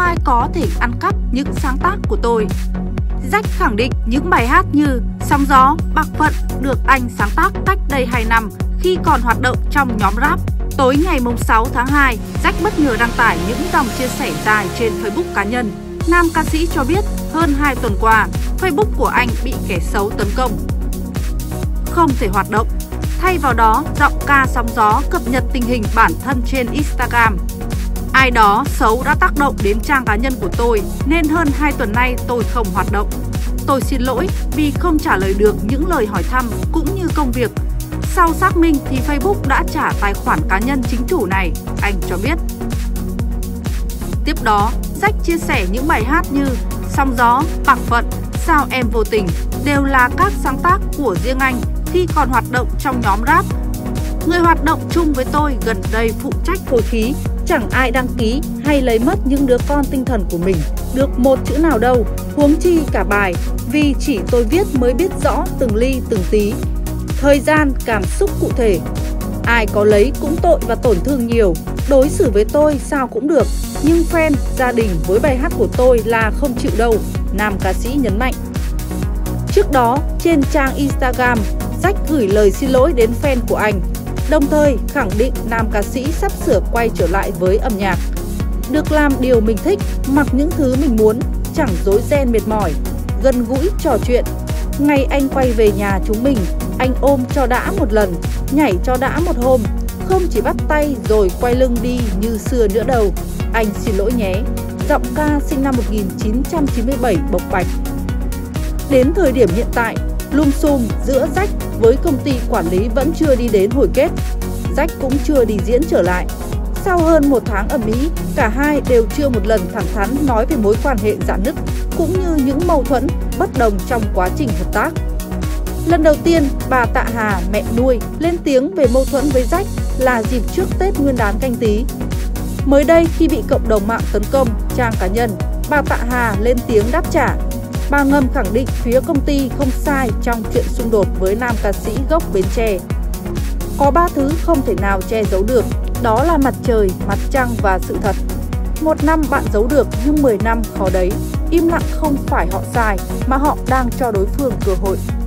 ai có thể ăn cắp những sáng tác của tôi. Jack khẳng định những bài hát như Sóng Gió, Bạc Phận được anh sáng tác cách đây 2 năm khi còn hoạt động trong nhóm rap. Tối ngày 6 tháng 2, Jack bất ngờ đăng tải những dòng chia sẻ dài trên Facebook cá nhân. Nam ca sĩ cho biết hơn 2 tuần qua, Facebook của anh bị kẻ xấu tấn công, không thể hoạt động. Thay vào đó, giọng ca Sóng Gió cập nhật tình hình bản thân trên Instagram. Ai đó xấu đã tác động đến trang cá nhân của tôi nên hơn 2 tuần nay tôi không hoạt động. Tôi xin lỗi vì không trả lời được những lời hỏi thăm cũng như công việc. Sau xác minh thì Facebook đã trả tài khoản cá nhân chính chủ này, anh cho biết. Tiếp đó, Jack chia sẻ những bài hát như Sóng Gió, Bạc Phận, Sao Em Vô Tình đều là các sáng tác của riêng anh khi còn hoạt động trong nhóm rap. Người hoạt động chung với tôi gần đây phụ trách phối khí, chẳng ai đăng ký hay lấy mất những đứa con tinh thần của mình được một chữ nào đâu, huống chi cả bài, vì chỉ tôi viết mới biết rõ từng ly từng tí. Thời gian, cảm xúc cụ thể. Ai có lấy cũng tội và tổn thương nhiều, đối xử với tôi sao cũng được, nhưng fan, gia đình với bài hát của tôi là không chịu đâu, nam ca sĩ nhấn mạnh. Trước đó, trên trang Instagram, Jack gửi lời xin lỗi đến fan của anh, đồng thời khẳng định nam ca sĩ sắp sửa quay trở lại với âm nhạc. Được làm điều mình thích, mặc những thứ mình muốn, chẳng rối ren mệt mỏi, gần gũi trò chuyện. Ngày anh quay về nhà chúng mình, anh ôm cho đã một lần, nhảy cho đã một hôm, không chỉ bắt tay rồi quay lưng đi như xưa nữa đâu. Anh xin lỗi nhé, giọng ca sinh năm 1997 bộc bạch. Đến thời điểm hiện tại, lùm xùm giữa Jack với công ty quản lý vẫn chưa đi đến hồi kết. Jack cũng chưa đi diễn trở lại. Sau hơn 1 tháng ầm ĩ, cả hai đều chưa một lần thẳng thắn nói về mối quan hệ rạn nứt cũng như những mâu thuẫn bất đồng trong quá trình hợp tác. Lần đầu tiên, bà Tạ Hà, mẹ nuôi, lên tiếng về mâu thuẫn với Jack là dịp trước Tết Nguyên đán Canh Tý. Mới đây khi bị cộng đồng mạng tấn công trang cá nhân, bà Tạ Hà lên tiếng đáp trả. Bà ngầm khẳng định phía công ty không sai trong chuyện xung đột với nam ca sĩ gốc Bến Tre. Có 3 thứ không thể nào che giấu được, đó là mặt trời, mặt trăng và sự thật. 1 năm bạn giấu được nhưng 10 năm khó đấy. Im lặng không phải họ sai mà họ đang cho đối phương cơ hội.